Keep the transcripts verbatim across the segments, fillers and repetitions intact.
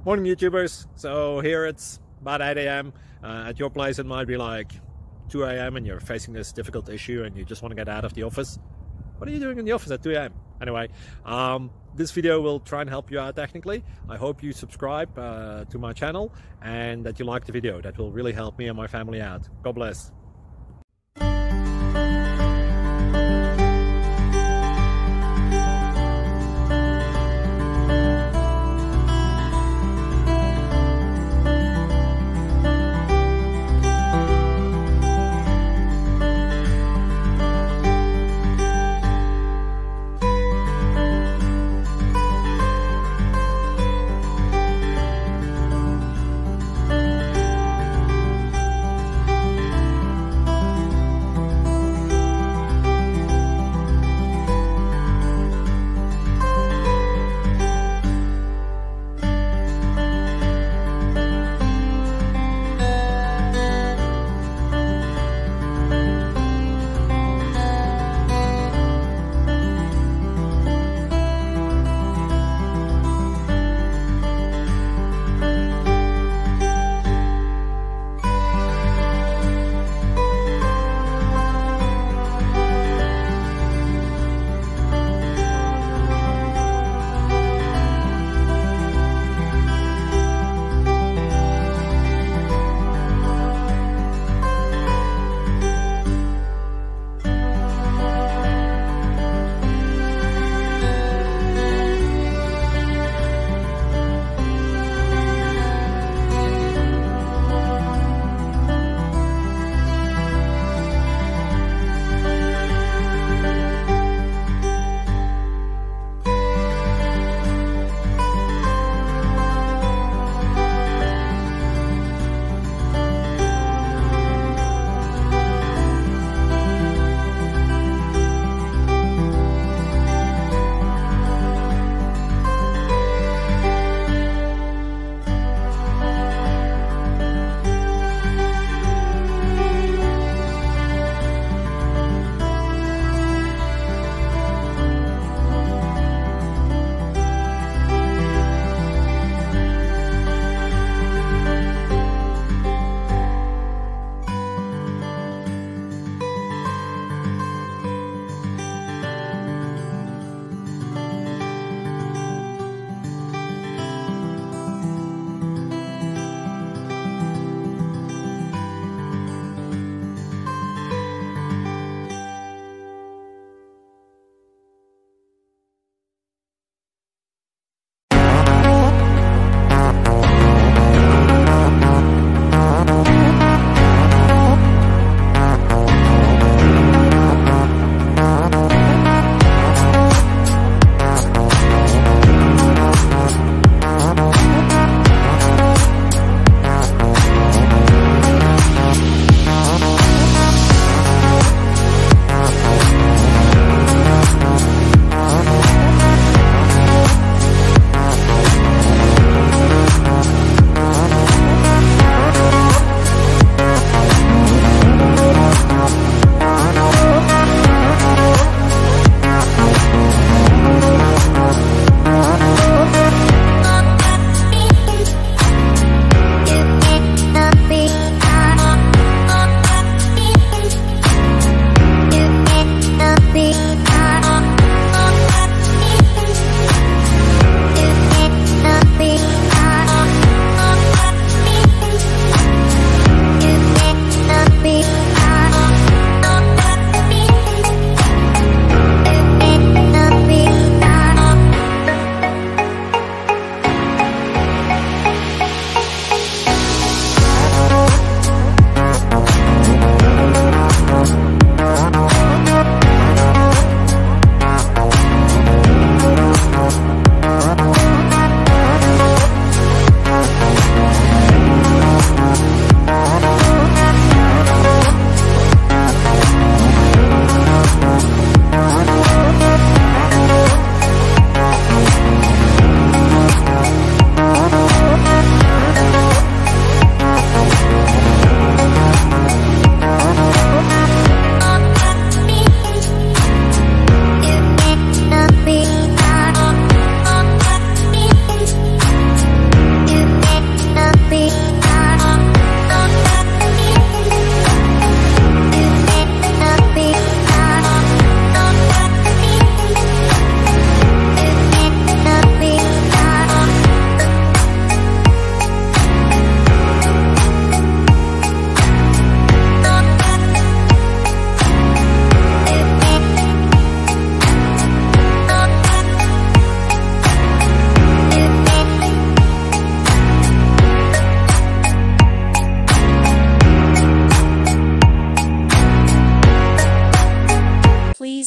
Morning YouTubers. So here it's about eight A M Uh, at your place it might be like two A M and you're facing this difficult issue and you just want to get out of the office. What are you doing in the office at two A M? Anyway, um, this video will try and help you out technically. I hope you subscribe uh, to my channel and that you like the video. That will really help me and my family out. God bless.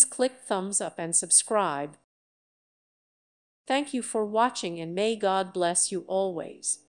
click thumbs up and subscribe. Thank you for watching, and may God bless you always.